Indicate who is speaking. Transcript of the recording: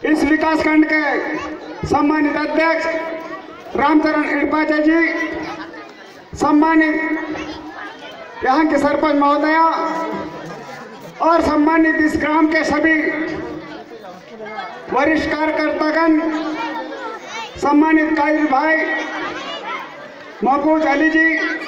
Speaker 1: इस विकास खंड के सम्मानित अध्यक्ष रामचरण इड़पाचे जी, सम्मानित यहाँ के सरपंच महोदया और सम्मानित इस ग्राम के सभी वरिष्ठ कार्यकर्तागण, सम्मानित कायर भाई महफूज अली जी,